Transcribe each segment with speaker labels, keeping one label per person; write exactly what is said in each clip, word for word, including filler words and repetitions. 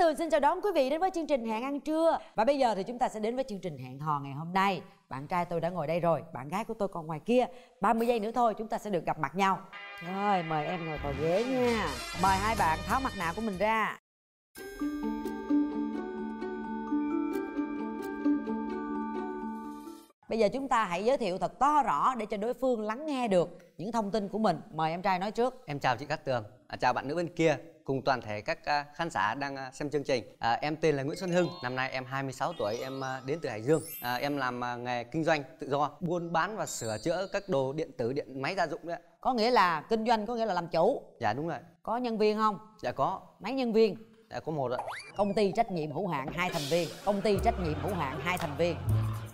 Speaker 1: Tường xin chào đón quý vị đến với chương trình Hẹn Ăn Trưa. Và bây giờ thì chúng ta sẽ đến với chương trình hẹn hò ngày hôm nay. Bạn trai tôi đã ngồi đây rồi, bạn gái của tôi còn ngoài kia. ba mươi giây nữa thôi chúng ta sẽ được gặp mặt nhau. Rồi, mời em ngồi vào ghế nha. Mời hai bạn tháo mặt nạ của mình ra. Bây giờ chúng ta hãy giới thiệu thật to rõ để cho đối phương lắng nghe được những thông tin của mình. Mời em trai nói trước.
Speaker 2: Em chào chị Cát Tường, à, chào bạn nữ bên kia, cùng toàn thể các uh, khán giả đang uh, xem chương trình. À, em tên là Nguyễn Xuân Hưng, năm nay em hai mươi sáu tuổi, em uh, đến từ Hải Dương. À, em làm uh, nghề kinh doanh tự do, buôn bán và sửa chữa các đồ điện tử, điện máy gia dụng đấy.
Speaker 1: Có nghĩa là kinh doanh, có nghĩa là làm chủ.
Speaker 2: Dạ đúng rồi.
Speaker 1: Có nhân viên không?
Speaker 2: Dạ có.
Speaker 1: Mấy nhân viên?
Speaker 2: Dạ có một ạ.
Speaker 1: Công ty trách nhiệm hữu hạn hai thành viên. Công ty trách nhiệm hữu hạn hai thành viên.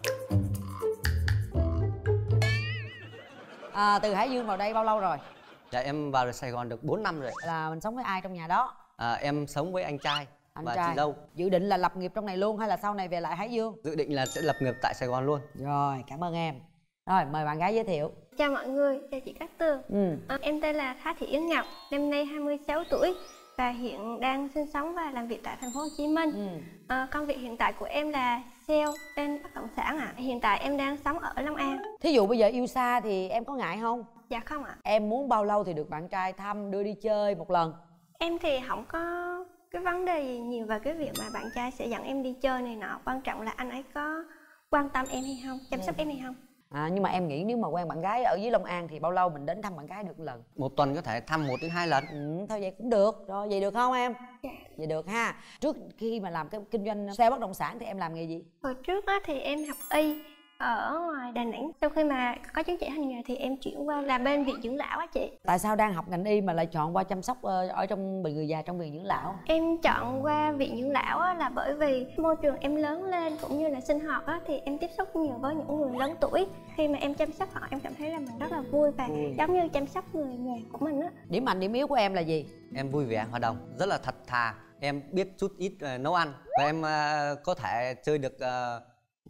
Speaker 1: À, từ Hải Dương vào đây bao lâu rồi?
Speaker 2: Dạ em vào Sài Gòn được bốn năm rồi.
Speaker 1: Là mình sống với ai trong nhà đó?
Speaker 2: À, em sống với anh trai
Speaker 1: anh
Speaker 2: và
Speaker 1: trai.
Speaker 2: chị dâu.
Speaker 1: Dự định là lập nghiệp trong này luôn hay là sau này về lại Hải Dương?
Speaker 2: Dự định là sẽ lập nghiệp tại Sài Gòn luôn.
Speaker 1: Rồi, cảm ơn em. Rồi, mời bạn gái giới thiệu.
Speaker 3: Chào mọi người, chào chị Cát Tường.
Speaker 1: ừ.
Speaker 3: à, Em tên là Thái Thị Yến Ngọc, năm nay hai mươi sáu tuổi và hiện đang sinh sống và làm việc tại thành phố Hồ Chí Minh.
Speaker 1: ừ.
Speaker 3: à, Công việc hiện tại của em là sale bên bất động sản ạ. à. Hiện tại em đang sống ở Long An.
Speaker 1: Thí dụ bây giờ yêu xa thì em có ngại không?
Speaker 3: Dạ không ạ.
Speaker 1: Em muốn bao lâu thì được bạn trai thăm, đưa đi chơi một lần?
Speaker 3: Em thì không có cái vấn đề gì nhiều về cái việc mà bạn trai sẽ dẫn em đi chơi này nọ. Quan trọng là anh ấy có quan tâm em hay không, chăm sóc ừ. em hay không.
Speaker 1: À, nhưng mà em nghĩ nếu mà quen bạn gái ở dưới Long An thì bao lâu mình đến thăm bạn gái được một lần?
Speaker 2: Một tuần có thể thăm một đến hai lần.
Speaker 1: Ừ, thôi vậy cũng được. Rồi, vậy được không em?
Speaker 3: Dạ.
Speaker 1: Vậy được ha. Trước khi mà làm cái kinh doanh sale bất động sản thì em làm nghề gì?
Speaker 3: Hồi trước á, thì em học y ở ngoài Đà Nẵng. Sau khi mà có chứng chỉ hành nghề thì em chuyển qua làm bên viện dưỡng lão á chị.
Speaker 1: Tại sao đang học ngành y mà lại chọn qua chăm sóc ở trong bệnh người già trong viện dưỡng lão?
Speaker 3: Em chọn qua viện dưỡng lão á, là bởi vì môi trường em lớn lên cũng như là sinh hoạt á, thì em tiếp xúc nhiều với những người lớn tuổi. Khi mà em chăm sóc họ em cảm thấy là mình rất là vui và vui. Giống như chăm sóc người nhà của mình á.
Speaker 1: Điểm mạnh điểm yếu của em là gì?
Speaker 2: Em vui vẻ, hòa đồng, rất là thật thà. Em biết chút ít uh, nấu ăn và em uh, có thể chơi được uh,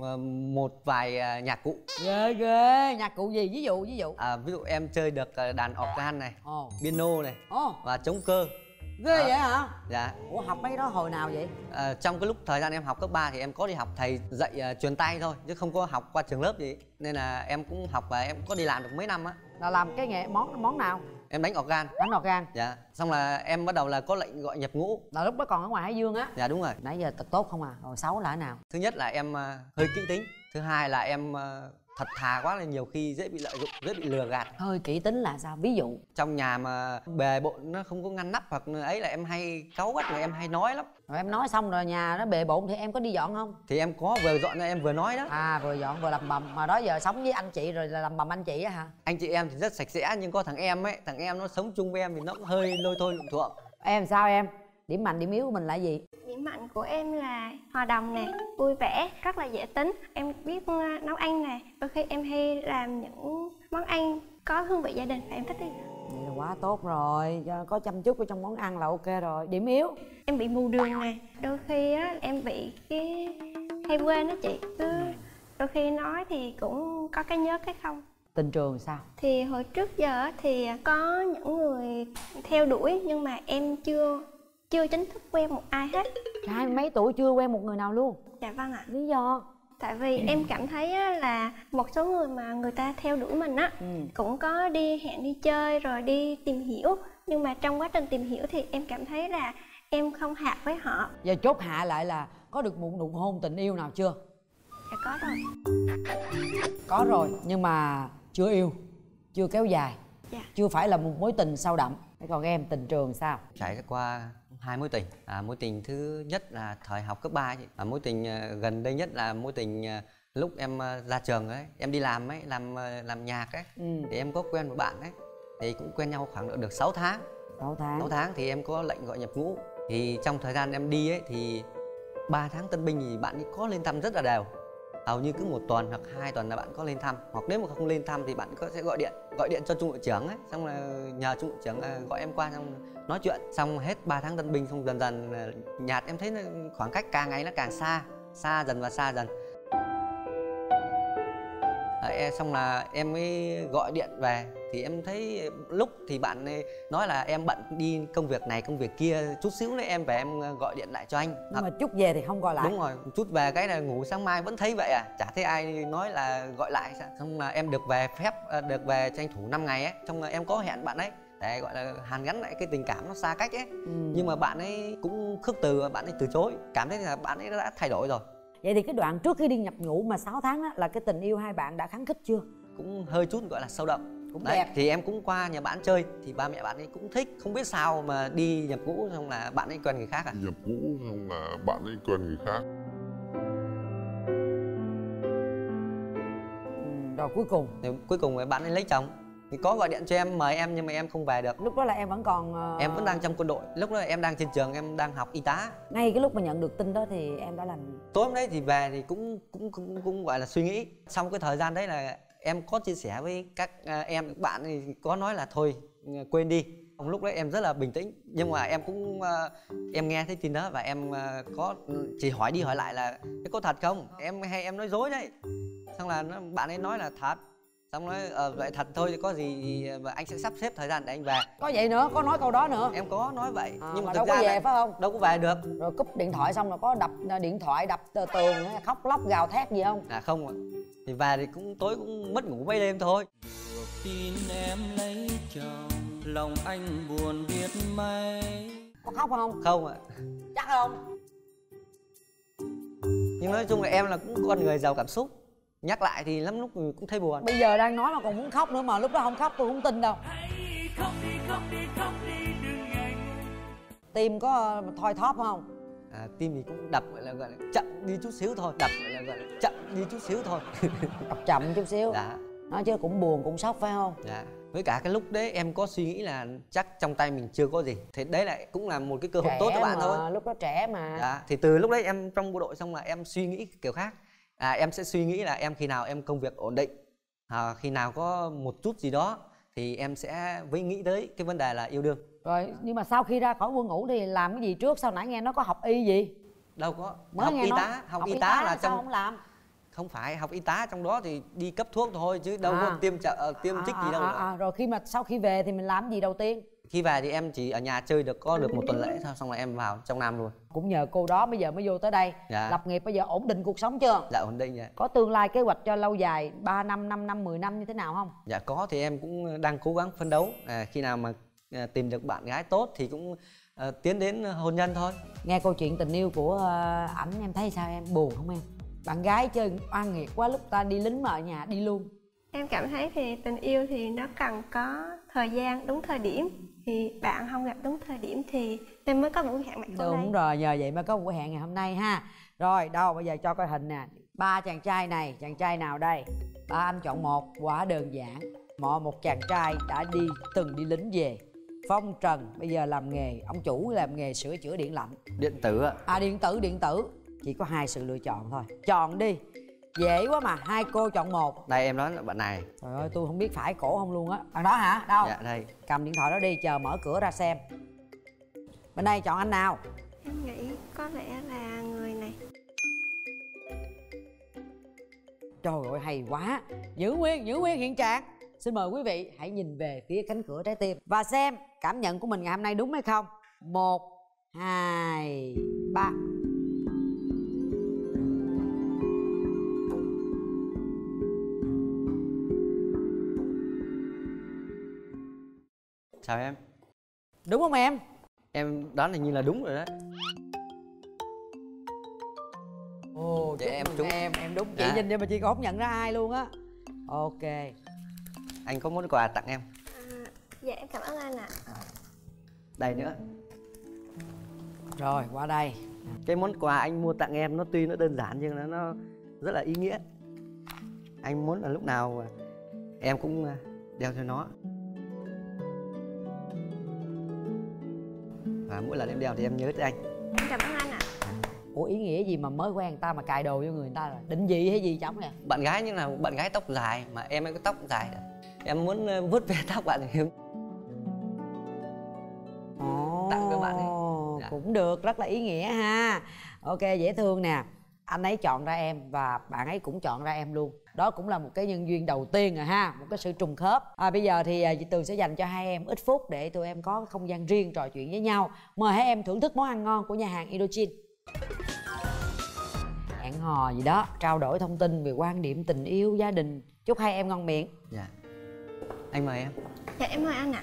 Speaker 2: một vài nhạc cụ.
Speaker 1: Ghê ghê. Nhạc cụ gì? Ví dụ ví dụ
Speaker 2: à, ví dụ em chơi được đàn organ này,
Speaker 1: oh.
Speaker 2: piano này,
Speaker 1: oh.
Speaker 2: và trống cơ.
Speaker 1: Ghê à. Vậy hả?
Speaker 2: Dạ.
Speaker 1: Ủa học mấy đó hồi nào vậy?
Speaker 2: À, trong cái lúc thời gian em học cấp ba thì em có đi học thầy dạy uh, truyền tay thôi chứ không có học qua trường lớp gì, nên là em cũng học và em có đi làm được mấy năm á.
Speaker 1: Là làm cái nghề món món nào?
Speaker 2: Em đánh organ.
Speaker 1: Đánh organ.
Speaker 2: Dạ. Xong là em bắt đầu là có lệnh gọi nhập ngũ.
Speaker 1: Là lúc đó còn ở ngoài Hải Dương á?
Speaker 2: Dạ đúng rồi.
Speaker 1: Nãy giờ thật tốt không à? Rồi xấu là thế nào?
Speaker 2: Thứ nhất là em uh, hơi kỹ tính. Thứ hai là em uh, thật thà quá là nhiều khi dễ bị lợi dụng, dễ bị lừa gạt.
Speaker 1: Hơi kỹ tính là sao? Ví dụ
Speaker 3: trong nhà mà bề bộn nó không có ngăn nắp hoặc ấy là em hay cáu gắt mà em hay nói lắm.
Speaker 1: Rồi em nói xong rồi nhà nó bề bộn thì em có đi dọn không?
Speaker 3: Thì em có vừa dọn ra em vừa nói đó.
Speaker 1: À vừa dọn vừa lầm bầm. Mà đó giờ sống với anh chị rồi là lầm bầm anh chị á hả?
Speaker 3: Anh chị em thì rất sạch sẽ nhưng có thằng em ấy, thằng em nó sống chung với em thì nó cũng hơi lôi thôi lụm thuộm.
Speaker 1: Em sao em? Điểm mạnh điểm yếu của mình là gì?
Speaker 4: Điểm mạnh của em là hòa đồng nè, vui vẻ, rất là dễ tính. Em biết nấu ăn nè, đôi khi em hay làm những món ăn có hương vị gia đình và em thích đi.
Speaker 1: Vậy là quá tốt rồi, có chăm chút ở trong món ăn là ok rồi. Điểm yếu?
Speaker 4: Em bị mù đường nè, đôi khi á em bị cái hay quên đó chị, cứ đôi khi nói thì cũng có cái nhớ cái không.
Speaker 1: Tình trường sao?
Speaker 4: Thì hồi trước giờ thì có những người theo đuổi nhưng mà em chưa chưa chính thức quen một ai hết.
Speaker 1: Hai mấy tuổi chưa quen một người nào luôn?
Speaker 4: Dạ vâng ạ.
Speaker 1: Lý do?
Speaker 4: Tại vì em cảm thấy là một số người mà người ta theo đuổi mình á, ừ. cũng có đi hẹn đi chơi rồi đi tìm hiểu. Nhưng mà trong quá trình tìm hiểu thì em cảm thấy là em không hợp với họ.
Speaker 1: Giờ chốt hạ lại là có được một nụ hôn tình yêu nào chưa?
Speaker 4: Dạ có rồi.
Speaker 1: Có rồi, nhưng mà chưa yêu, chưa kéo dài,
Speaker 4: dạ.
Speaker 1: chưa phải là một mối tình sâu đậm. Còn em tình trường sao?
Speaker 2: Trải qua hai mối tình. À, mối tình thứ nhất là thời học cấp ba chị. À, mối tình uh, gần đây nhất là mối tình uh, lúc em uh, ra trường ấy, em đi làm ấy, làm uh, làm nhạc ấy, ừ. thì em có quen một bạn ấy, thì cũng quen nhau khoảng được sáu tháng.
Speaker 1: sáu tháng.
Speaker 2: sáu tháng thì em có lệnh gọi nhập ngũ. Thì trong thời gian em đi ấy thì ba tháng tân binh thì bạn ấy có lên thăm rất là đều. Hầu như cứ một tuần hoặc hai tuần là bạn có lên thăm, hoặc nếu mà không lên thăm thì bạn có sẽ gọi điện gọi điện cho trung đội trưởng ấy, xong là nhờ trung đội trưởng gọi em qua xong nói chuyện. Xong hết ba tháng tân binh xong dần dần nhạt, em thấy khoảng cách càng ngày nó càng xa xa dần và xa dần. Đấy, xong là em mới gọi điện về Thì em thấy lúc thì bạn nói là em bận đi công việc này công việc kia, chút xíu nữa em về em gọi điện lại cho anh.
Speaker 1: Nhưng
Speaker 2: Hoặc...
Speaker 1: mà chút về thì không gọi lại.
Speaker 2: Đúng rồi, chút về cái là ngủ sáng mai vẫn thấy vậy à, chả thấy ai nói là gọi lại sao. Xong là em được về phép được về tranh thủ năm ngày ấy, xong là em có hẹn bạn ấy để gọi là hàn gắn lại cái tình cảm nó xa cách ấy. Ừ. Nhưng mà bạn ấy cũng khước từ, bạn ấy từ chối, cảm thấy là bạn ấy đã thay đổi rồi.
Speaker 1: Vậy thì cái đoạn trước khi đi nhập ngũ mà sáu tháng đó là cái tình yêu hai bạn đã khăng khít chưa?
Speaker 2: Cũng hơi chút gọi là sâu đậm.
Speaker 1: Cũng
Speaker 2: đấy,
Speaker 1: đẹp.
Speaker 2: Thì em cũng qua nhà bạn chơi thì ba mẹ bạn ấy cũng thích, không biết sao mà đi nhập ngũ xong là bạn ấy quen người khác à.
Speaker 5: Nhập ngũ xong là bạn ấy quen người khác.
Speaker 1: Ừ, rồi cuối cùng
Speaker 2: thì cuối cùng bạn ấy lấy chồng. Thì có gọi điện cho em mời em nhưng mà em không về được.
Speaker 1: Lúc đó là em vẫn còn uh...
Speaker 2: em vẫn đang trong quân đội. Lúc đó em đang trên trường, em đang học y tá.
Speaker 1: Ngay cái lúc mà nhận được tin đó thì em đã làm.
Speaker 2: Tối hôm đấy thì về thì cũng cũng cũng, cũng gọi là suy nghĩ. Xong cái thời gian đấy là em có chia sẻ với các uh, em các bạn thì có nói là thôi uh, quên đi. Lúc đấy em rất là bình tĩnh, nhưng mà em cũng uh, em nghe thấy tin đó và em uh, có chỉ hỏi đi hỏi lại là cái có thật không, em hay em nói dối đấy. Xong là nó, bạn ấy nói là thật. Xong nói ờ, vậy thật thôi thì có gì thì anh sẽ sắp xếp thời gian để anh về.
Speaker 1: Có vậy nữa, có nói câu đó nữa.
Speaker 2: Em có nói vậy
Speaker 1: à,
Speaker 2: nhưng mà,
Speaker 1: mà
Speaker 2: thực
Speaker 1: đâu
Speaker 2: ra
Speaker 1: có về
Speaker 2: là
Speaker 1: phải không?
Speaker 2: Đâu có về được.
Speaker 1: Rồi cúp điện thoại xong là có đập điện thoại, đập tường, khóc lóc gào thét gì không?
Speaker 2: À không ạ. Thì về thì cũng tối cũng mất ngủ mấy đêm thôi.
Speaker 6: Tin em lấy chồng, lòng anh buồn biết mấy.
Speaker 1: Có khóc không?
Speaker 2: Không ạ.
Speaker 1: Chắc không?
Speaker 2: Nhưng nói chung là em là cũng con người giàu cảm xúc. Nhắc lại thì lắm lúc cũng thấy buồn.
Speaker 1: Bây giờ đang nói mà còn muốn khóc nữa mà lúc đó không khóc tôi không tin đâu.
Speaker 6: Khóc đi, khóc đi, khóc đi, đừng ngại.
Speaker 1: Tim có thoi thóp không?
Speaker 2: À, tim thì cũng đập gọi là, gọi là chậm đi chút xíu thôi. Đập gọi là, gọi là chậm đi chút xíu thôi.
Speaker 1: Đập chậm chút xíu.
Speaker 2: Dạ.
Speaker 1: Nói chứ cũng buồn cũng sốc phải không?
Speaker 2: Dạ. Với cả cái lúc đấy em có suy nghĩ là chắc trong tay mình chưa có gì. Thì đấy lại cũng là một cái cơ hội
Speaker 1: trẻ
Speaker 2: tốt cho bạn
Speaker 1: mà,
Speaker 2: thôi.
Speaker 1: Lúc đó trẻ mà.
Speaker 2: Dạ. Thì từ lúc đấy em trong bộ đội xong là em suy nghĩ kiểu khác. À, em sẽ suy nghĩ là em khi nào em công việc ổn định, à, khi nào có một chút gì đó thì em sẽ với nghĩ tới cái vấn đề là yêu đương.
Speaker 1: Rồi nhưng mà sau khi ra khỏi quân ngũ thì làm cái gì trước? Sao nãy nghe nó có học y gì?
Speaker 2: Đâu có.
Speaker 1: Mới
Speaker 2: học
Speaker 1: nghe
Speaker 2: y
Speaker 1: nói,
Speaker 2: tá, học,
Speaker 1: học
Speaker 2: y
Speaker 1: y
Speaker 2: tá,
Speaker 1: tá
Speaker 2: là
Speaker 1: sao
Speaker 2: trong
Speaker 1: không làm?
Speaker 2: Không phải, học y tá trong đó thì đi cấp thuốc thôi chứ đâu
Speaker 1: à.
Speaker 2: có tiêm trợ tiêm
Speaker 1: à,
Speaker 2: trích
Speaker 1: à,
Speaker 2: gì đâu.
Speaker 1: À, à, rồi khi mà sau khi về thì mình làm gì đầu tiên?
Speaker 2: Khi về thì em chỉ ở nhà chơi được có được một tuần lễ thôi, xong rồi em vào trong Nam luôn.
Speaker 1: Cũng nhờ cô đó bây giờ mới vô tới đây.
Speaker 2: Dạ.
Speaker 1: Lập nghiệp bây giờ ổn định cuộc sống chưa?
Speaker 2: Dạ ổn định vậy.
Speaker 1: Có tương lai kế hoạch cho lâu dài ba năm, năm năm, mười năm như thế nào không?
Speaker 2: Dạ có, thì em cũng đang cố gắng phấn đấu. À, khi nào mà à, tìm được bạn gái tốt thì cũng à, tiến đến hôn nhân thôi.
Speaker 1: Nghe câu chuyện tình yêu của uh, ảnh em thấy sao, em buồn không em? Bạn gái chơi oan nghiệt quá, lúc ta đi lính mà ở nhà đi luôn.
Speaker 4: Em cảm thấy thì tình yêu thì nó cần có thời gian, đúng thời điểm. Thì bạn không gặp đúng thời điểm thì em mới có buổi hẹn mặt hôm nay.
Speaker 1: Đúng rồi, nhờ vậy mới có buổi hẹn ngày hôm nay ha. Rồi đâu bây giờ cho coi hình nè. Ba chàng trai này, chàng trai nào đây? Ba anh chọn một, quá đơn giản. Mọi một chàng trai đã đi từng đi lính về, phong trần, bây giờ làm nghề, ông chủ làm nghề sửa chữa điện lạnh.
Speaker 2: Điện tử ạ.
Speaker 1: À điện tử, điện tử. Chỉ có hai sự lựa chọn thôi. Chọn đi. Dễ quá mà, hai cô chọn một.
Speaker 2: Đây em nói là bạn này.
Speaker 1: Trời ơi, tôi không biết phải cổ không luôn á. Bạn đó hả? Đâu?
Speaker 2: Dạ đây.
Speaker 1: Cầm điện thoại đó đi, chờ mở cửa ra xem. Bên đây chọn anh nào?
Speaker 4: Em nghĩ có lẽ là người này.
Speaker 1: Trời ơi, hay quá. Giữ nguyên, giữ nguyên hiện trạng. Xin mời quý vị hãy nhìn về phía cánh cửa trái tim và xem cảm nhận của mình ngày hôm nay đúng hay không. Một, hai, ba.
Speaker 2: Chào em.
Speaker 1: Đúng không em?
Speaker 2: Em đoán hình như là đúng rồi đấy.
Speaker 1: Ồ,
Speaker 2: Dạ, em
Speaker 1: em
Speaker 2: trúng.
Speaker 1: em em đúng. Chị
Speaker 2: Dạ.
Speaker 1: nhìn vậy mà chị còn không nhận ra ai luôn á. Ok.
Speaker 2: Anh có món quà tặng em.
Speaker 4: À, dạ em cảm ơn anh ạ.
Speaker 2: Đây nữa.
Speaker 1: Rồi qua đây.
Speaker 2: Cái món quà anh mua tặng em nó tuy nó đơn giản nhưng nó, nó rất là ý nghĩa. Anh muốn là lúc nào em cũng đeo cho nó. Và mỗi lần em đeo thì em nhớ tới anh.
Speaker 4: Em cảm ơn anh ạ.
Speaker 1: Ủa ý nghĩa gì mà mới quen người ta mà cài đồ vô người người ta rồi? Định vị hay gì chóng nè?
Speaker 2: Bạn gái như là bạn gái tóc dài mà em ấy có tóc dài. Em muốn vuốt về tóc bạn thì
Speaker 1: Ồ,
Speaker 2: tặng các bạn ấy. Dạ.
Speaker 1: Cũng được, rất là ý nghĩa ha. Ok, dễ thương nè. Anh ấy chọn ra em và bạn ấy cũng chọn ra em luôn. đó cũng là một cái nhân duyên đầu tiên rồi ha, một cái sự trùng khớp. À, bây giờ thì chị Tường sẽ dành cho hai em ít phút để tụi em có không gian riêng trò chuyện với nhau. Mời hai em thưởng thức món ăn ngon của nhà hàng Indochine. Hẹn hò gì đó, trao đổi thông tin về quan điểm tình yêu, gia đình. Chúc hai em ngon miệng.
Speaker 2: Dạ. Anh mời em.
Speaker 4: Dạ em mời anh ạ.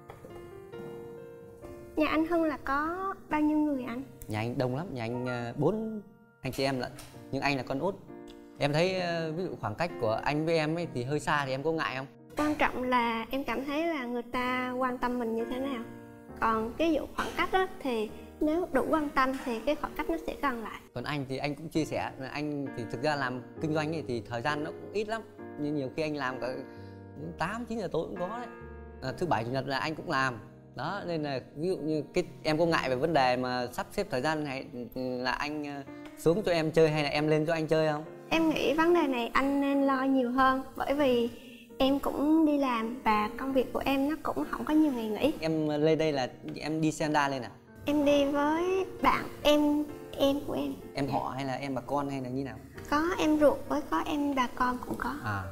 Speaker 4: Nhà anh Hưng là có bao nhiêu người anh?
Speaker 2: Nhà anh đông lắm, nhà anh bốn anh chị em lận, nhưng anh là con út. Em thấy ví dụ khoảng cách của anh với em ấy thì hơi xa, thì em có ngại không?
Speaker 4: Quan trọng là em cảm thấy là người ta quan tâm mình như thế nào. Còn cái vụ khoảng cách đó thì nếu đủ quan tâm thì cái khoảng cách nó sẽ gần lại.
Speaker 2: Còn anh thì anh cũng chia sẻ, anh thì thực ra làm kinh doanh ấy thì thời gian nó cũng ít lắm, nhưng nhiều khi anh làm cả tám chín giờ tối cũng có đấy. À, thứ bảy chủ nhật là anh cũng làm đó, nên là ví dụ như cái em có ngại về vấn đề mà sắp xếp thời gian này là anh xuống cho em chơi hay là em lên cho anh chơi không?
Speaker 4: Em nghĩ vấn đề này anh nên lo nhiều hơn, bởi vì em cũng đi làm và công việc của em nó cũng không có nhiều ngày nghỉ.
Speaker 2: Em lên đây là em đi xe Honda lên à?
Speaker 4: Em đi với bạn em em của em.
Speaker 2: Em họ hay là em bà con hay là như nào?
Speaker 4: Có em ruột với có em bà con cũng có.
Speaker 2: À.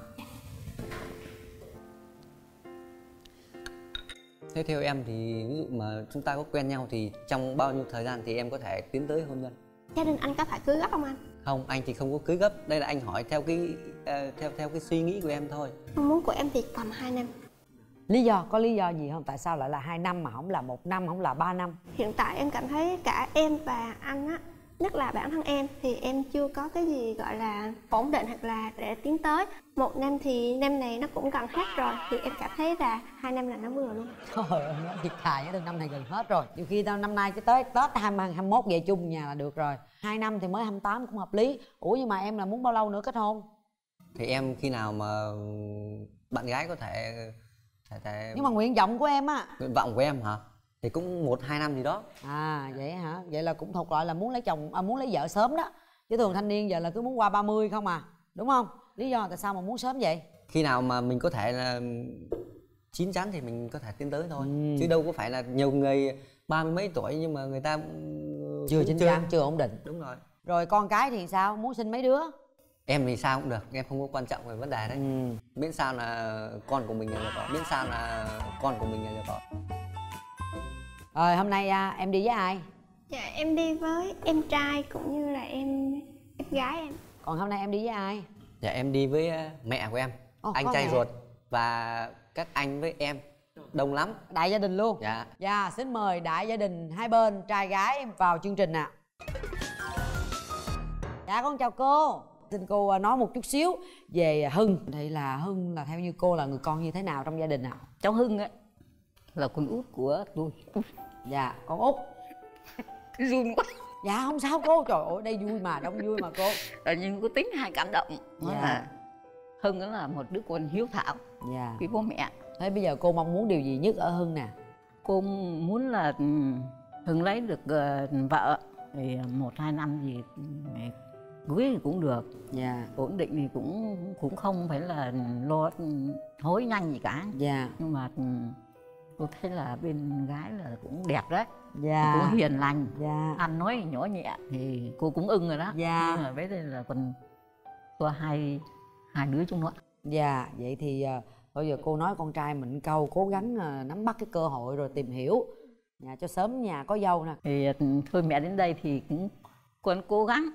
Speaker 2: Thế theo em thì ví dụ mà chúng ta có quen nhau thì trong bao nhiêu thời gian thì em có thể tiến tới hôn nhân?
Speaker 4: Gia đình anh có phải cưới gấp không anh?
Speaker 2: Không, anh thì không có cưới gấp. Đây là anh hỏi theo cái uh, theo theo cái suy nghĩ của em thôi.
Speaker 4: Mong muốn của em thì tầm hai năm.
Speaker 1: Lý do, có lý do gì không? Tại sao lại là hai năm mà không là một năm, không là ba năm?
Speaker 4: Hiện tại em cảm thấy cả em và anh á, nhất là bản thân em thì em chưa có cái gì gọi là ổn định hoặc là để tiến tới. Một năm thì năm này nó cũng gần hết rồi, thì em cảm thấy là hai năm là nó vừa luôn.
Speaker 1: Trời ơi, nó thiệt thà với năm này gần hết rồi. Nhiều khi tao năm nay cái tới Tết hai mươi mốt về chung nhà là được rồi. Hai năm thì mới hai mươi tám cũng hợp lý. Ủa nhưng mà em là muốn bao lâu nữa kết hôn?
Speaker 2: Thì em khi nào mà bạn gái có thể, thể, thể...
Speaker 1: Nhưng mà nguyện vọng của em á.
Speaker 2: Nguyện vọng của em hả? Thì cũng một hai năm gì đó.
Speaker 1: À vậy hả? Vậy là cũng thuộc loại là muốn lấy chồng, à, muốn lấy vợ sớm đó. Chứ thường thanh niên giờ là cứ muốn qua ba mươi không à, đúng không? Lý do tại sao mà muốn sớm vậy?
Speaker 2: Khi nào mà mình có thể là chín chắn thì mình có thể tiến tới thôi. Ừ. Chứ đâu có phải là nhiều người ba mươi mấy tuổi nhưng mà người ta
Speaker 1: chưa chín chắn, chưa ổn định.
Speaker 2: Đúng rồi.
Speaker 1: Rồi con cái thì sao? Muốn sinh mấy đứa? Em
Speaker 2: thì sao cũng được, em không có quan trọng về vấn đề đấy. Ừ. Miễn sao là con của mình là được rồi. Miễn sao là con của mình là được rồi.
Speaker 1: Rồi hôm nay à, em đi với ai?
Speaker 4: Dạ em đi với em trai cũng như là em em gái em.
Speaker 1: Còn hôm nay em đi với ai?
Speaker 2: Dạ em đi với mẹ của em, Ồ, anh trai mẹ. ruột và các anh với em, đông lắm.
Speaker 1: Đại gia đình luôn?
Speaker 2: Dạ.
Speaker 1: Dạ xin mời đại gia đình hai bên trai gái vào chương trình ạ. À. Dạ con chào cô. Xin cô nói một chút xíu về Hưng. Đây là Hưng là theo như cô là người con như thế nào trong gia đình ạ? À?
Speaker 7: Cháu Hưng ấy là con út của tôi.
Speaker 1: Dạ con út.
Speaker 7: Run quá.
Speaker 1: Dạ không sao cô, trời ơi đây vui mà, đông vui mà cô.
Speaker 7: Rồi nhưng có tính hay cảm động. Dạ. Là Hưng đó là một đứa con hiếu thảo.
Speaker 1: Dạ.
Speaker 7: Với bố mẹ.
Speaker 1: Thế bây giờ cô mong muốn điều gì nhất ở Hưng nè?
Speaker 7: Cô muốn là Hưng lấy được uh, vợ thì một hai năm gì cưới thì cũng được. Dạ. Ổn định thì cũng cũng không phải là lo hối nhanh gì cả. Dạ. Nhưng mà tôi thấy là bên gái là cũng đẹp đấy. Dạ. Cũng hiền lành. Dạ. Ăn nói nhỏ nhẹ thì cô cũng ưng rồi đó. Dạ. Nhưng mà với đây là còn có hai hai đứa chúng nó.
Speaker 1: Dạ. Vậy thì bây giờ cô nói con trai mình câu cố gắng nắm bắt cái cơ hội rồi tìm hiểu nhà cho sớm nhà có dâu nè.
Speaker 7: Thì thôi mẹ đến đây thì cũng còn cố gắng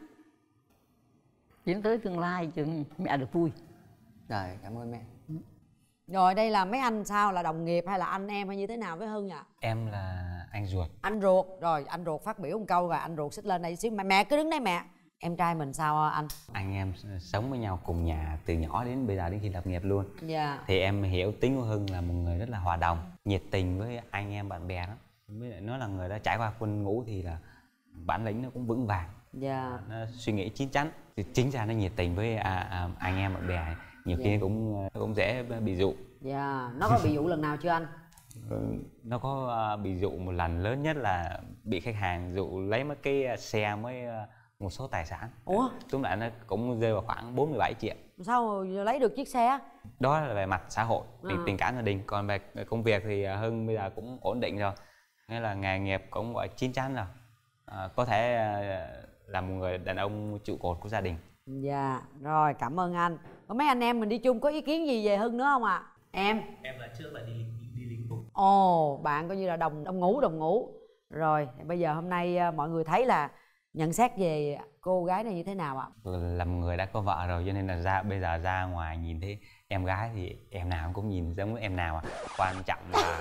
Speaker 7: tiến tới tương lai cho mẹ được vui.
Speaker 2: Rồi cảm ơn mẹ.
Speaker 1: Rồi đây là mấy anh sao, là đồng nghiệp hay là anh em hay như thế nào với Hưng ạ? À?
Speaker 8: Em là anh ruột.
Speaker 1: Anh ruột, rồi anh ruột phát biểu một câu rồi anh ruột xích lên đây xíu. Mẹ, mẹ cứ đứng đây mẹ. Em trai mình sao anh?
Speaker 8: Anh em sống với nhau cùng nhà từ nhỏ đến bây giờ, đến khi lập nghiệp luôn.
Speaker 1: Dạ.
Speaker 8: Thì em hiểu tính của Hưng là một người rất là hòa đồng, nhiệt tình với anh em bạn bè đó. Với lại nó là người đã trải qua quân ngũ thì là bản lĩnh nó cũng vững vàng. Dạ. Nó suy nghĩ chín chắn, thì chính ra nó nhiệt tình với à, à, anh em bạn bè. Nhiều dạ. khi cũng cũng dễ bị dụ.
Speaker 1: Dạ. Nó có bị dụ lần nào chưa anh?
Speaker 8: Nó có bị dụ một lần lớn nhất là bị khách hàng dụ lấy mấy cái xe mới một số tài sản. Ủa? Túm lại nó cũng rơi vào khoảng bốn mươi bảy triệu.
Speaker 1: Sao lấy được chiếc xe?
Speaker 8: Đó là về mặt xã hội, à. tình cảm gia đình. Còn về công việc thì Hưng bây giờ cũng ổn định rồi. Nghĩa là nghề nghiệp cũng gọi chín chắn rồi. À, có thể là một người đàn ông trụ cột của gia đình.
Speaker 1: Dạ, rồi cảm ơn anh. Còn mấy anh em mình đi chung có ý kiến gì về Hưng nữa không ạ? À? Em
Speaker 9: Em là trước là đi đi lính cùng.
Speaker 1: Ồ, bạn coi như là đồng đồng ngủ đồng ngủ. Rồi, bây giờ hôm nay mọi người thấy là nhận xét về cô gái này như thế nào ạ?
Speaker 8: Là một người đã có vợ rồi cho nên là ra bây giờ ra ngoài nhìn thấy em gái thì em nào cũng nhìn giống em nào à. Quan trọng là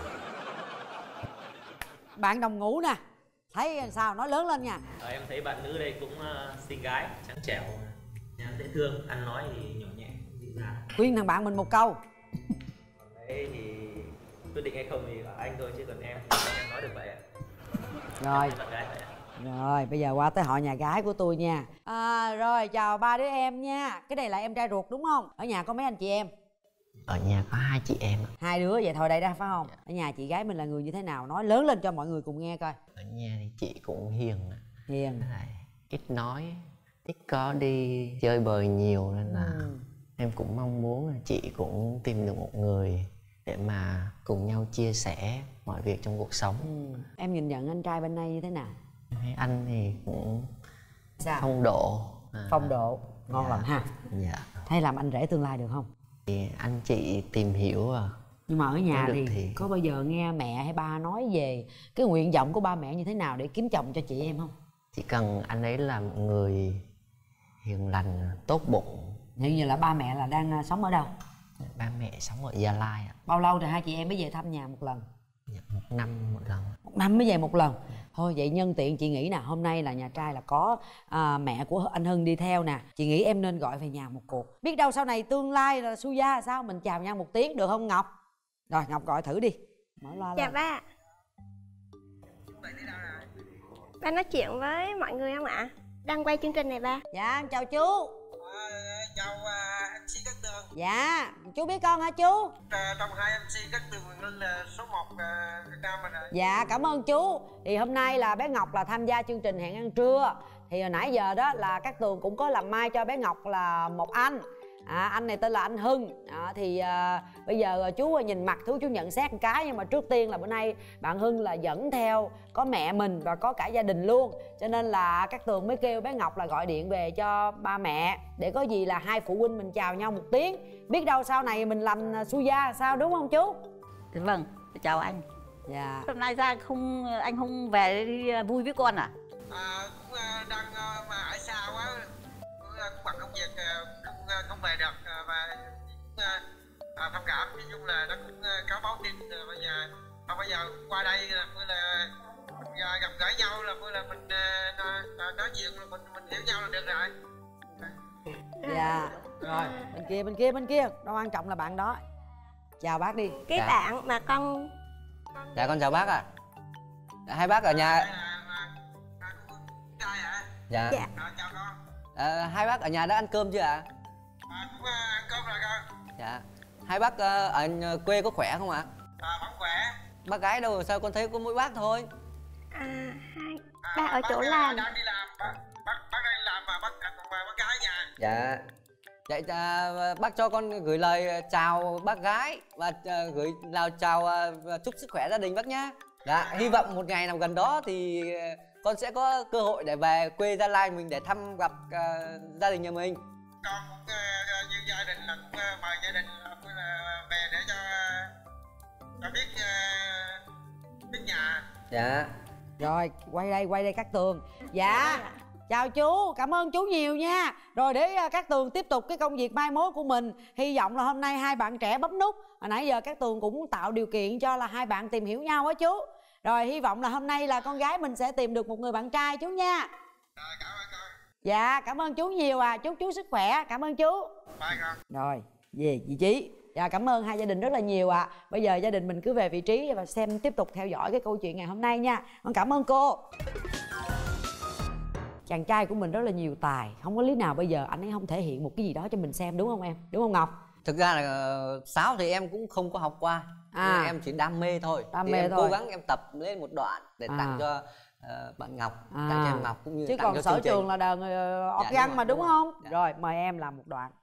Speaker 1: bạn đồng ngủ nè, thấy sao, nói lớn lên nha.
Speaker 9: Ờ, em thấy bạn nữ đây cũng uh, xinh gái, trắng trẻo, dễ thương, ăn nói thì nhỏ nhẹ, dịu dàng.
Speaker 1: Khuyên thằng bạn mình một câu.
Speaker 9: Đấy thì quyết định hay không thì ở anh thôi, chứ còn em thì em nói được vậy ạ.
Speaker 1: Rồi.
Speaker 9: Bạn gái vậy ạ.
Speaker 1: Rồi, bây giờ qua tới họ nhà gái của tôi nha. À, rồi, chào ba đứa em nha. Cái này là em trai ruột đúng không? Ở nhà có mấy anh chị em?
Speaker 10: Ở nhà có hai chị em.
Speaker 1: Hai đứa vậy thôi đây đó phải không? Ở nhà chị gái mình là người như thế nào? Nói lớn lên cho mọi người cùng nghe coi.
Speaker 10: Ở nhà thì chị cũng hiền.
Speaker 1: Hiền.
Speaker 10: Ít nói, ít có đi chơi bời nhiều nên là ừ. em cũng mong muốn là chị cũng tìm được một người để mà cùng nhau chia sẻ mọi việc trong cuộc sống.
Speaker 1: Ừ. Em nhìn nhận anh trai bên đây như thế nào?
Speaker 10: Anh thì cũng
Speaker 1: sao?
Speaker 10: Phong độ.
Speaker 1: À. Phong độ, ngon dạ. lành ha.
Speaker 10: Dạ.
Speaker 1: Thấy làm anh rể tương lai được không?
Speaker 10: Thì anh chị tìm hiểu à.
Speaker 1: Nhưng mà ở nhà thì,
Speaker 10: thì
Speaker 1: có bao giờ nghe mẹ hay ba nói về cái nguyện vọng của ba mẹ như thế nào để kiếm chồng cho chị em không?
Speaker 10: Chỉ cần anh ấy là một người hiền lành, tốt bụng.
Speaker 1: Như như là ba mẹ là đang sống ở đâu?
Speaker 10: Ba mẹ sống ở Gia Lai ạ.
Speaker 1: Bao lâu thì hai chị em mới về thăm nhà một lần?
Speaker 10: Một năm một lần.
Speaker 1: Một năm mới về một lần. Thôi vậy nhân tiện chị nghĩ nè, hôm nay là nhà trai là có à, mẹ của anh Hưng đi theo nè. Chị nghĩ em nên gọi về nhà một cuộc. Biết đâu sau này tương lai là su gia sao, mình chào nhau một tiếng được không Ngọc? Rồi Ngọc gọi thử đi. Mở loa
Speaker 4: dạ
Speaker 1: lên.
Speaker 4: ba. Ba nói chuyện với mọi người không ạ? Đang quay chương trình này ba.
Speaker 1: Dạ chào chú.
Speaker 11: À, chào uh, em xê Cát Tường.
Speaker 1: Dạ chú biết con hả chú?
Speaker 11: À, trong hai em xê Cát Tường Linh là số một uh, Việt Nam rồi.
Speaker 1: Dạ cảm ơn chú. Thì hôm nay là bé Ngọc là tham gia chương trình Hẹn Ăn Trưa. Thì hồi nãy giờ đó là Cát Tường cũng có làm mai cho bé Ngọc là một anh. À, anh này tên là anh Hưng. À, thì à, bây giờ chú nhìn mặt chú chú nhận xét một cái. Nhưng mà trước tiên là bữa nay bạn Hưng là dẫn theo có mẹ mình và có cả gia đình luôn. Cho nên là Cát Tường mới kêu bé Ngọc là gọi điện về cho ba mẹ, để có gì là hai phụ huynh mình chào nhau một tiếng. Biết đâu sau này mình làm su gia sao, đúng không chú?
Speaker 7: Vâng, chào anh.
Speaker 1: Dạ.
Speaker 7: Hôm nay ra không, anh không về đi vui với con à?
Speaker 11: À cũng uh, đang uh, mà ở xa quá, cũng bận công việc không không về được và cũng à, thông cảm. Nói chung là nó cũng có báo tin bây giờ không, bây giờ qua đây là mới là mình gặp gỡ nhau, là mới là mình nói, nói chuyện là mình mình hiểu nhau là được rồi.
Speaker 1: Dạ rồi bên kia bên kia bên kia đâu, quan trọng là bạn đó. Chào bác đi.
Speaker 4: Cái dạ. bạn mà con,
Speaker 2: con dạ con chào bác ạ. À. Hai bác ở nhà. Dạ, dạ.
Speaker 11: À, chào con.
Speaker 2: À, hai bác ở nhà đã ăn cơm chưa ạ?
Speaker 11: À, cũng uh, ăn cơm rồi con.
Speaker 2: Dạ. Hai bác uh, ở quê có khỏe không ạ?
Speaker 11: À vẫn khỏe.
Speaker 2: Bác gái đâu, sao con thấy có mỗi bác thôi?
Speaker 4: À hai à, ba ở chỗ bác, làm.
Speaker 11: Đang đi làm. Bác bác, bác đang đi làm mà bác còn bác gái nhà.
Speaker 2: Dạ. Vậy uh, bác cho con gửi lời chào bác gái và uh, gửi lời chào uh, chúc sức khỏe gia đình bác nhá. Dạ. Hy vọng một ngày nào gần đó thì uh, con sẽ có cơ hội để về quê Gia Lai mình để thăm gặp uh, gia đình nhà mình.
Speaker 11: Con cũng uh, như gia đình là cũng uh, mời gia đình uh, là về để cho uh, cho biết uh, biết nhà.
Speaker 2: Dạ.
Speaker 1: Rồi quay đây quay đây Cát Tường. Dạ. Chào chú, cảm ơn chú nhiều nha. Rồi để Cát Tường tiếp tục cái công việc mai mối của mình. Hy vọng là hôm nay hai bạn trẻ bấm nút. Hồi nãy giờ Cát Tường cũng tạo điều kiện cho là hai bạn tìm hiểu nhau á chú. Rồi hy vọng là hôm nay là con gái mình sẽ tìm được một người bạn trai chú nha.
Speaker 11: Rồi cảm ơn con.
Speaker 1: Dạ cảm ơn chú nhiều à. Chúc chú sức khỏe. Cảm ơn chú.
Speaker 11: Bye con.
Speaker 1: Rồi về vị trí. Dạ cảm ơn hai gia đình rất là nhiều ạ. À. Bây giờ gia đình mình cứ về vị trí và xem tiếp tục theo dõi cái câu chuyện ngày hôm nay nha. Con cảm ơn cô. Chàng trai của mình rất là nhiều tài, không có lý nào bây giờ anh ấy không thể hiện một cái gì đó cho mình xem, đúng không em? Đúng không Ngọc?
Speaker 2: Thực ra là sáo thì em cũng không có học qua. À, em chỉ đam mê thôi.
Speaker 1: Đam
Speaker 2: thì
Speaker 1: mê
Speaker 2: em
Speaker 1: thôi.
Speaker 2: cố gắng em tập lên một đoạn để
Speaker 1: à.
Speaker 2: tặng cho uh, bạn Ngọc,
Speaker 1: à.
Speaker 2: tặng cho em Ngọc cũng như
Speaker 1: chứ
Speaker 2: tặng
Speaker 1: còn
Speaker 2: cho
Speaker 1: sở
Speaker 2: chương trình.
Speaker 1: trường là đờn uh, organ dạ, mà đúng, đúng không? Dạ. Rồi mời em làm một đoạn.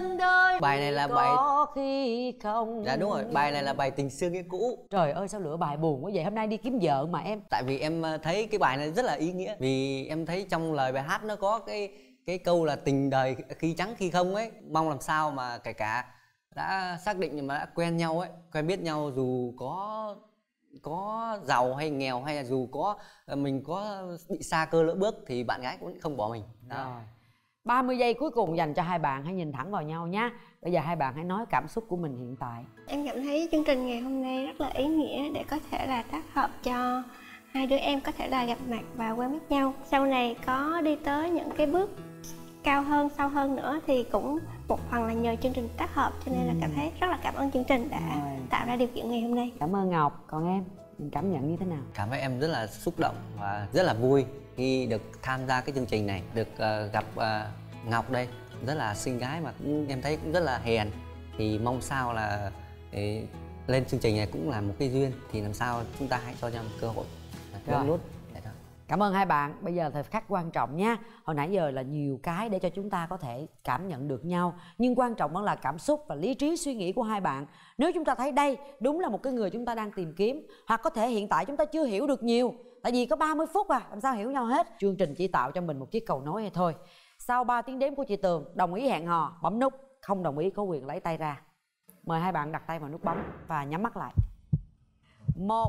Speaker 1: tình đời
Speaker 2: bài này là bài
Speaker 1: có khi không.
Speaker 2: Dạ đúng rồi, bài này là bài Tình Xưa Nghĩa Cũ.
Speaker 1: Trời ơi sao lựa bài buồn quá vậy, hôm nay đi kiếm vợ mà em.
Speaker 2: Tại vì em thấy cái bài này rất là ý nghĩa, vì em thấy trong lời bài hát nó có cái cái câu là tình đời khi trắng khi không ấy. Mong làm sao mà kể cả đã xác định nhưng mà đã quen nhau ấy, quen biết nhau dù có có giàu hay nghèo, hay là dù có mình có bị xa cơ lỡ bước thì bạn gái cũng không bỏ mình. Đó.
Speaker 1: Rồi. ba mươi giây cuối cùng dành cho hai bạn, hãy nhìn thẳng vào nhau nhé. Bây giờ hai bạn hãy nói cảm xúc của mình hiện tại.
Speaker 4: Em cảm thấy chương trình ngày hôm nay rất là ý nghĩa để có thể là tác hợp cho hai đứa em có thể là gặp mặt và quen biết nhau. Sau này có đi tới những cái bước cao hơn, sâu hơn nữa thì cũng một phần là nhờ chương trình tác hợp, cho nên là cảm thấy rất là cảm ơn chương trình đã Rồi. tạo ra điều kiện ngày hôm nay.
Speaker 1: Cảm ơn Ngọc. Còn em, mình cảm nhận như thế nào?
Speaker 2: Cảm thấy em rất là xúc động và rất là vui khi được tham gia cái chương trình này, được uh, gặp uh, Ngọc đây, rất là xinh gái mà cũng em thấy cũng rất là hiền. Thì mong sao là để lên chương trình này cũng là một cái duyên, thì làm sao chúng ta hãy cho nhau một cơ hội.
Speaker 1: Rồi. Nút. Cảm ơn hai bạn. Bây giờ thời khắc quan trọng nha. Hồi nãy giờ là nhiều cái để cho chúng ta có thể cảm nhận được nhau, nhưng quan trọng vẫn là cảm xúc và lý trí suy nghĩ của hai bạn. Nếu chúng ta thấy đây đúng là một cái người chúng ta đang tìm kiếm, hoặc có thể hiện tại chúng ta chưa hiểu được nhiều, tại vì có ba mươi phút à, làm sao hiểu nhau hết. Chương trình chỉ tạo cho mình một chiếc cầu nối hay thôi. Sau ba tiếng đếm của chị Tường, đồng ý hẹn hò bấm nút, không đồng ý có quyền lấy tay ra. Mời hai bạn đặt tay vào nút bấm và nhắm mắt lại. Một,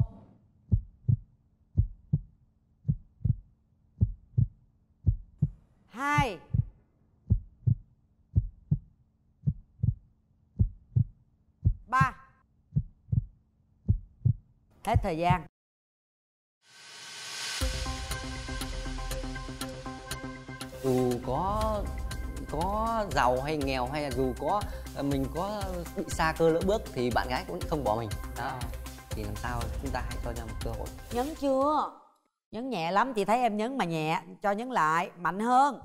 Speaker 1: hai, ba. Hết thời gian.
Speaker 2: Dù có có giàu hay nghèo, hay là dù có mình có bị xa cơ lỡ bước thì bạn gái cũng không bỏ mình. Đó. Thì làm sao chúng ta hãy cho nhau một cơ hội.
Speaker 1: Nhấn chưa? Nhấn nhẹ lắm, chị thấy em nhấn mà nhẹ. Cho nhấn lại, mạnh hơn.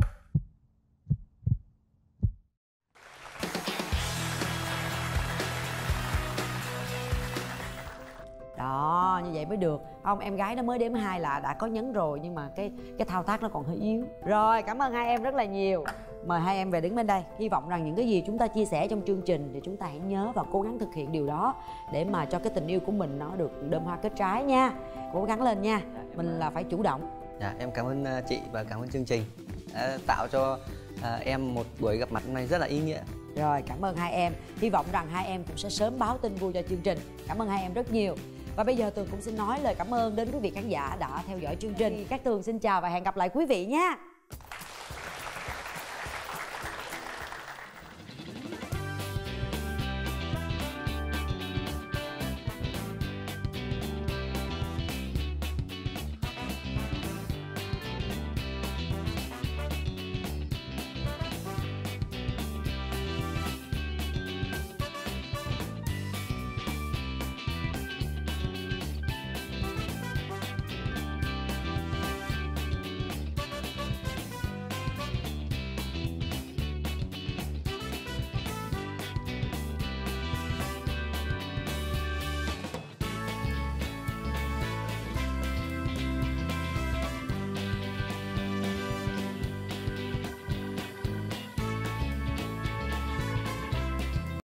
Speaker 1: Đó, như vậy mới được. Không, em gái nó mới đếm hai là đã có nhấn rồi, nhưng mà cái cái thao tác nó còn hơi yếu. Rồi, cảm ơn hai em rất là nhiều. Mời hai em về đứng bên đây. Hy vọng rằng những cái gì chúng ta chia sẻ trong chương trình thì chúng ta hãy nhớ và cố gắng thực hiện điều đó, để mà cho cái tình yêu của mình nó được đơm hoa kết trái nha. Cố gắng lên nha. Mình là phải chủ động.
Speaker 2: Dạ, em cảm ơn chị và cảm ơn chương trình đã tạo cho à, em một buổi gặp mặt hôm nay rất là ý nghĩa.
Speaker 1: Rồi, cảm ơn hai em. Hy vọng rằng hai em cũng sẽ sớm báo tin vui cho chương trình. Cảm ơn hai em rất nhiều. Và bây giờ Tường cũng xin nói lời cảm ơn đến quý vị khán giả đã theo dõi chương trình. Các Tường xin chào và hẹn gặp lại quý vị nha.